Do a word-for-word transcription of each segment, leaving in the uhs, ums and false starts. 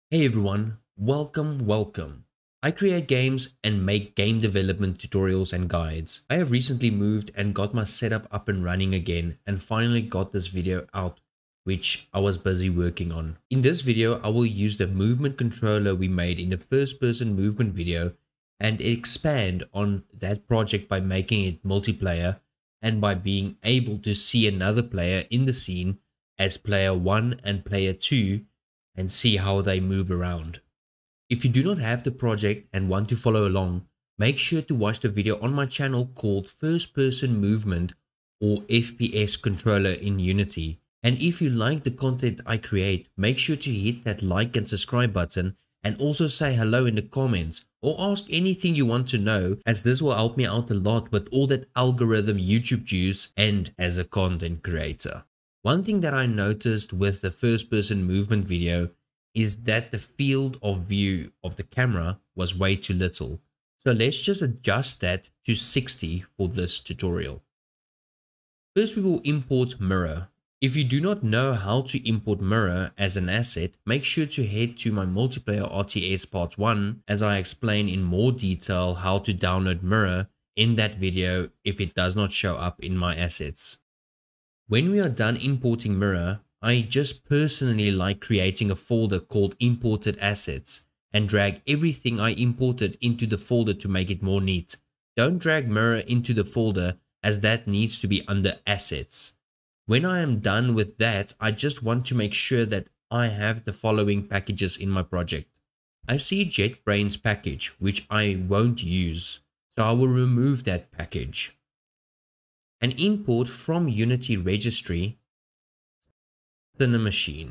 Hey everyone, welcome, welcome. I create games and make game development tutorials and guides. I have recently moved and got my setup up and running again and finally got this video out, which I was busy working on. In this video, I will use the movement controller we made in the first person movement video and expand on that project by making it multiplayer and by being able to see another player in the scene as player one and player two and see how they move around. If you do not have the project and want to follow along, make sure to watch the video on my channel called First Person Movement or F P S Controller in Unity. And if you like the content I create, make sure to hit that like and subscribe button and also say hello in the comments or ask anything you want to know, as this will help me out a lot with all that algorithm YouTube juice and as a content creator. One thing that I noticed with the first person movement video is that the field of view of the camera was way too little. So let's just adjust that to sixty for this tutorial. First, we will import mirror. If you do not know how to import mirror as an asset, make sure to head to my multiplayer R T S part one, as I explain in more detail how to download mirror in that video if it does not show up in my assets. When we are done importing mirror, I just personally like creating a folder called imported assets and drag everything I imported into the folder to make it more neat. Don't drag mirror into the folder, as that needs to be under assets. When I am done with that, I just want to make sure that I have the following packages in my project. I see JetBrains package, which I won't use, so I will remove that package. And import from Unity registry Cinemachine.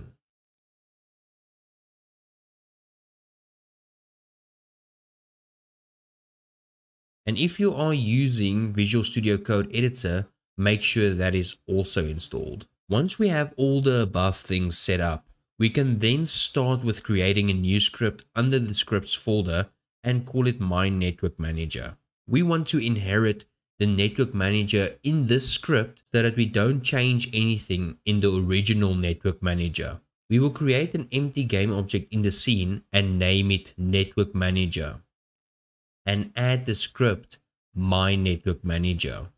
And if you are using Visual Studio Code Editor, make sure that is also installed. Once we have all the above things set up, we can then start with creating a new script under the scripts folder and call it My Network Manager. We want to inherit the network manager in this script so that we don't change anything in the original network manager. We will create an empty game object in the scene and name it network manager and add the script My Network Manager.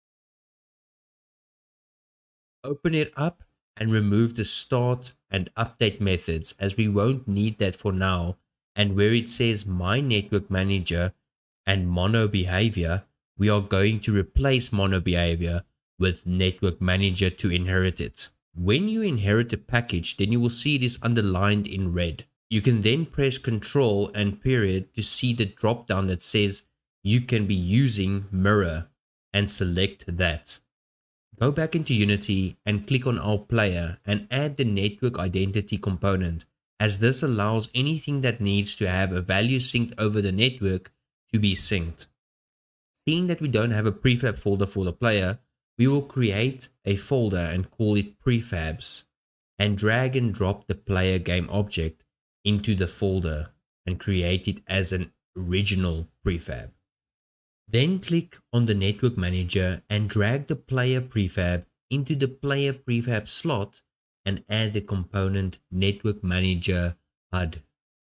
Open it up and remove the start and update methods, as we won't need that for now, and where it says My Network Manager and mono behavior, we are going to replace mono behavior with network manager to inherit it. When you inherit a package, then you will see it is underlined in red. You can then press Control and period to see the drop down that says you can be using mirror and select that. Go back into Unity and click on our player and add the network identity component, as this allows anything that needs to have a value synced over the network to be synced. Seeing that we don't have a prefab folder for the player, we will create a folder and call it prefabs and drag and drop the player game object into the folder and create it as an original prefab. Then click on the network manager and drag the player prefab into the player prefab slot and add the component network manager H U D.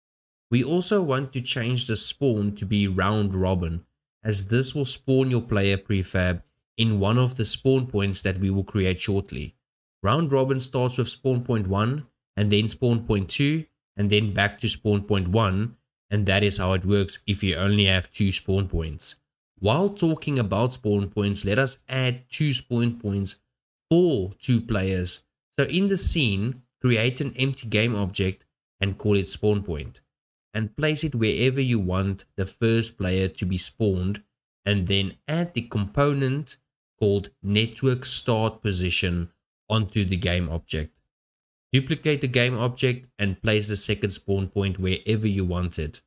We also want to change the spawn to be round robin, as this will spawn your player prefab in one of the spawn points that we will create shortly. Round robin starts with spawn point one and then spawn point two and then back to spawn point one, and that is how it works if you only have two spawn points. While talking about spawn points, let us add two spawn points for two players. So in the scene, create an empty game object and call it spawn point, and place it wherever you want the first player to be spawned, and then add the component called network start position onto the game object. Duplicate the game object and place the second spawn point wherever you want it.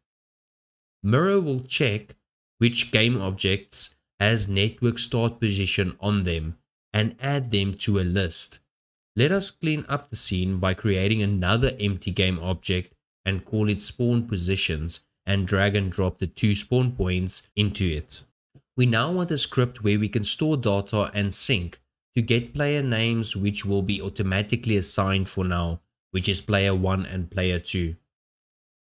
Mirror will check which game objects has network start position on them and add them to a list. Let us clean up the scene by creating another empty game object and call it spawn positions and drag and drop the two spawn points into it. We now want a script where we can store data and sync to get player names, which will be automatically assigned for now, which is player one and player two.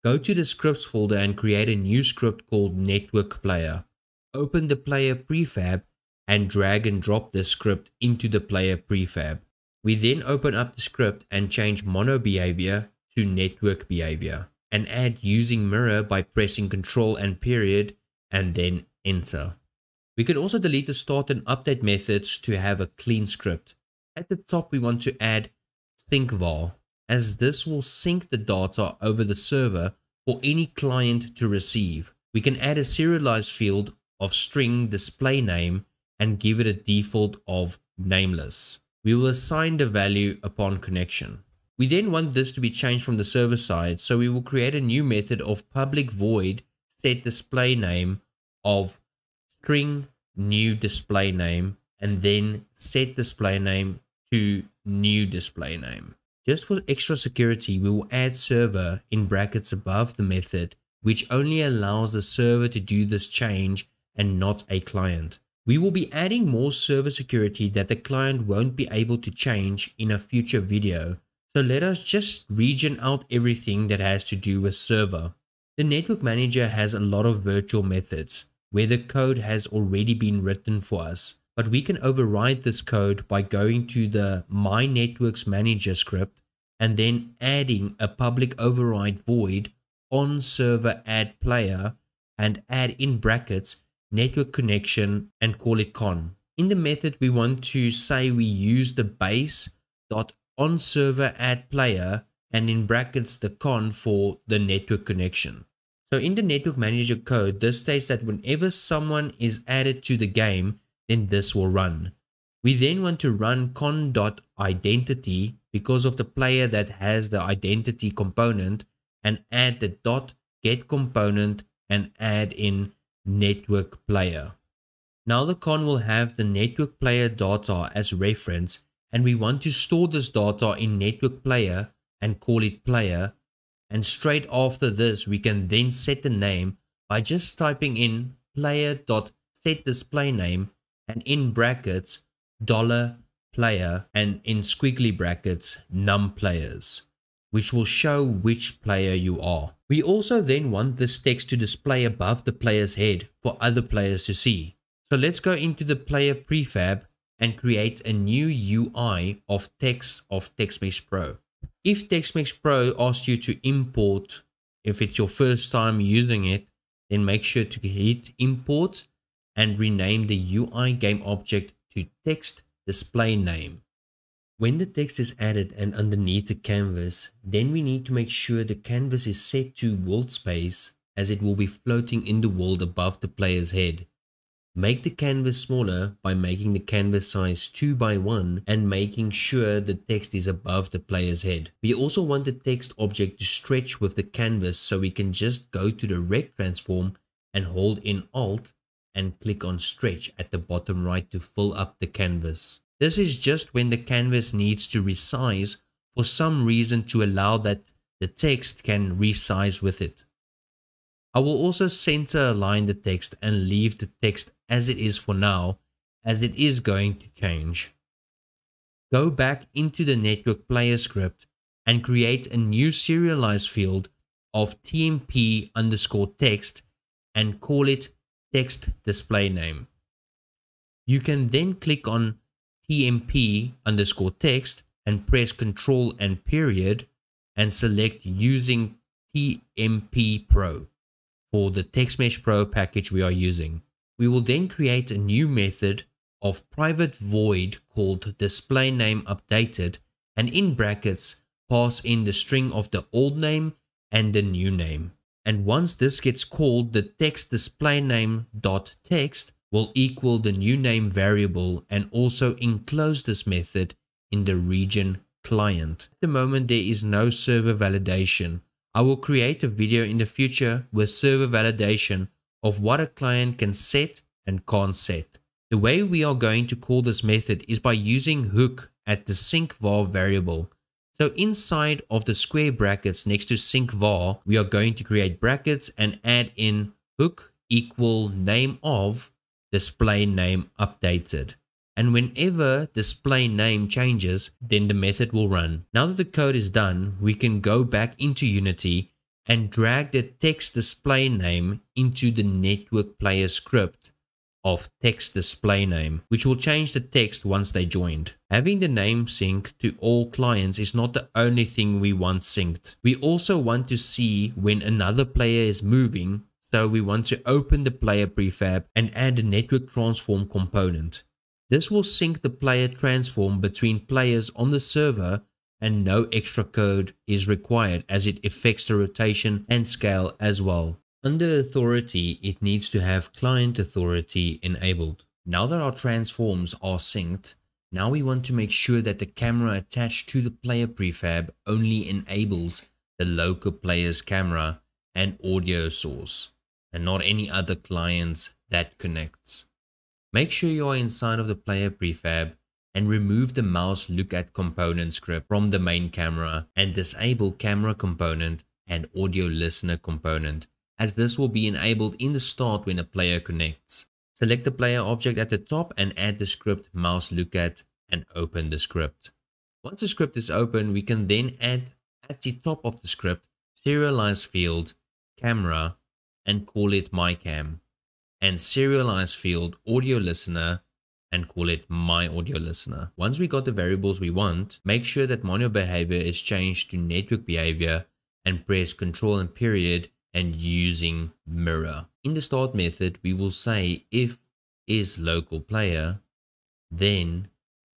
Go to the scripts folder and create a new script called network player. Open the player prefab and drag and drop this script into the player prefab. We then open up the script and change mono behavior to network behavior and add using mirror by pressing Control and period and then enter. We can also delete the start and update methods to have a clean script. At the top we want to add sync var, as this will sync the data over the server for any client to receive. We can add a serialized field of string display name and give it a default of nameless. We will assign the value upon connection. We then want this to be changed from the server side, so we will create a new method of public void set display name of string new display name and then set display name to new display name. Just for extra security, we will add server in brackets above the method, which only allows the server to do this change and not a client. We will be adding more server security that the client won't be able to change in a future video. So let us just region out everything that has to do with server. The network manager has a lot of virtual methods where the code has already been written for us, but we can override this code by going to the my networks manager script and then adding a public override void on server add player and add in brackets network connection and call it con. In the method we want to say we use the base dot on server add player and in brackets the con for the network connection. So in the network manager code, this states that whenever someone is added to the game, then this will run. We then want to run con.identity because of the player that has the identity component and add the dot get component and add in network player. Now the con will have the network player data as reference, and we want to store this data in network player and call it player. And straight after this, we can then set the name by just typing in player.setDisplayName and in brackets dollar player and in squiggly brackets num players, which will show which player you are. We also then want this text to display above the player's head for other players to see. So let's go into the player prefab and create a new U I of text of TextMesh Pro. If TextMesh Pro asks you to import, if it's your first time using it, then make sure to hit import and rename the U I game object to text display name. When the text is added and underneath the canvas, then we need to make sure the canvas is set to world space, as it will be floating in the world above the player's head. Make the canvas smaller by making the canvas size two by one and making sure the text is above the player's head. We also want the text object to stretch with the canvas, so we can just go to the rect transform and hold in Alt and click on stretch at the bottom right to fill up the canvas. This is just when the canvas needs to resize for some reason to allow that the text can resize with it. I will also center align the text and leave the text as it is for now, as it is going to change. Go back into the network player script and create a new serialized field of tmp underscore text and call it text display name. You can then click on tmp underscore text and press Control and period and select using T M P Pro for the TextMesh Pro package we are using. We will then create a new method of private void called display name updated and in brackets pass in the string of the old name and the new name. And once this gets called, the text display name dot text will equal the new name variable and also enclose this method in the region client. At the moment there is no server validation. I will create a video in the future with server validation of what a client can set and can't set. The way we are going to call this method is by using hook at the sync var variable. So inside of the square brackets next to sync var, we are going to create brackets and add in hook equal name of display name updated. And whenever display name changes, then the method will run. Now that the code is done, we can go back into Unity and drag the text display name into the network player script of text display name, which will change the text once they joined. Having the name synced to all clients is not the only thing we want synced. We also want to see when another player is moving, so we want to open the player prefab and add a network transform component. This will sync the player transform between players on the server, and no extra code is required as it affects the rotation and scale as well. Under authority, it needs to have client authority enabled. Now that our transforms are synced, now we want to make sure that the camera attached to the player prefab only enables the local player's camera and audio source, and not any other clients that connects. Make sure you are inside of the player prefab and remove the mouse look at component script from the main camera and disable camera component and audio listener component, as this will be enabled in the start when a player connects. Select the player object at the top and add the script mouse look at and open the script. Once the script is open, we can then add at the top of the script serialize field camera and call it my cam, and serialize field audio listener and call it my audio listener. Once we got the variables we want, make sure that mono behavior is changed to network behavior and press control and period and using mirror. In the start method, we will say if is local player, then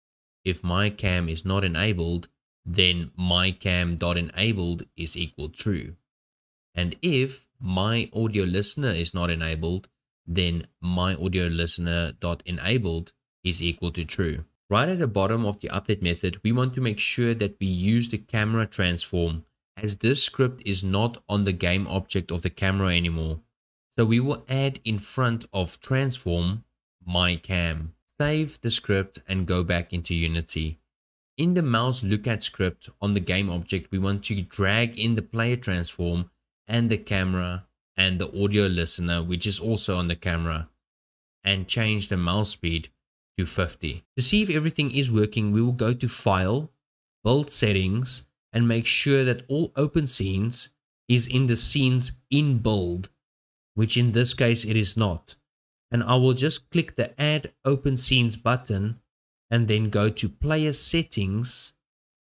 if my cam is not enabled, then my cam dot enabled is equal true. And if my audio listener is not enabled, then my audio listener dot enabled is equal to true. Right at the bottom of the update method, we want to make sure that we use the camera transform, as this script is not on the game object of the camera anymore. So we will add in front of transform my cam. Save the script and go back into Unity. In the mouse look at script on the game object, we want to drag in the player transform and the camera and the audio listener, which is also on the camera, and change the mouse speed to fifty. To see if everything is working, we will go to File, Build Settings, and make sure that all open scenes is in the scenes in build, which in this case it is not. And I will just click the Add Open Scenes button and then go to Player Settings,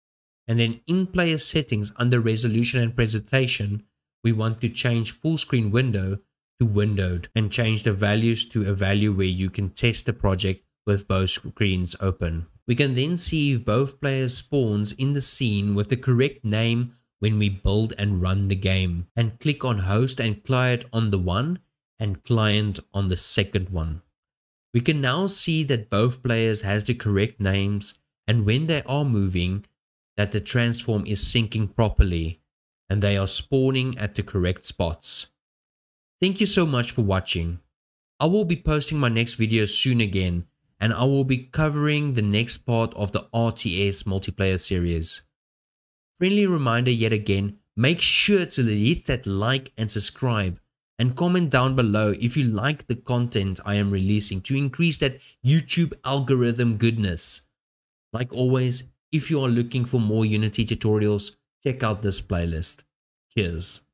and then in Player Settings under Resolution and Presentation, we want to change full screen window to windowed and change the values to a value where you can test the project with both screens open. We can then see if both players spawns in the scene with the correct name when we build and run the game, and click on host and client on the one and client on the second one. We can now see that both players has the correct names, and when they are moving, that the transform is syncing properly and they are spawning at the correct spots. Thank you so much for watching. I will be posting my next video soon again, and I will be covering the next part of the R T S multiplayer series. Friendly reminder yet again, make sure to hit that like and subscribe, and comment down below if you like the content I am releasing to increase that YouTube algorithm goodness. Like always, if you are looking for more Unity tutorials, check out this playlist. Cheers.